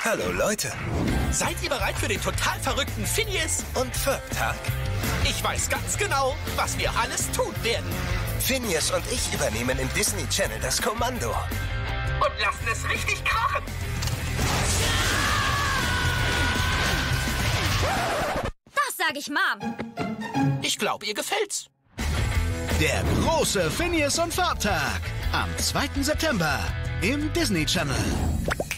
Hallo Leute. Seid ihr bereit für den total verrückten Phineas und Ferb-Tag? Ich weiß ganz genau, was wir alles tun werden. Phineas und ich übernehmen im Disney Channel das Kommando. Und lassen es richtig krachen. Das sage ich Mom. Ich glaube, ihr gefällt's. Der große Phineas und Ferb-Tag am 2. September im Disney Channel.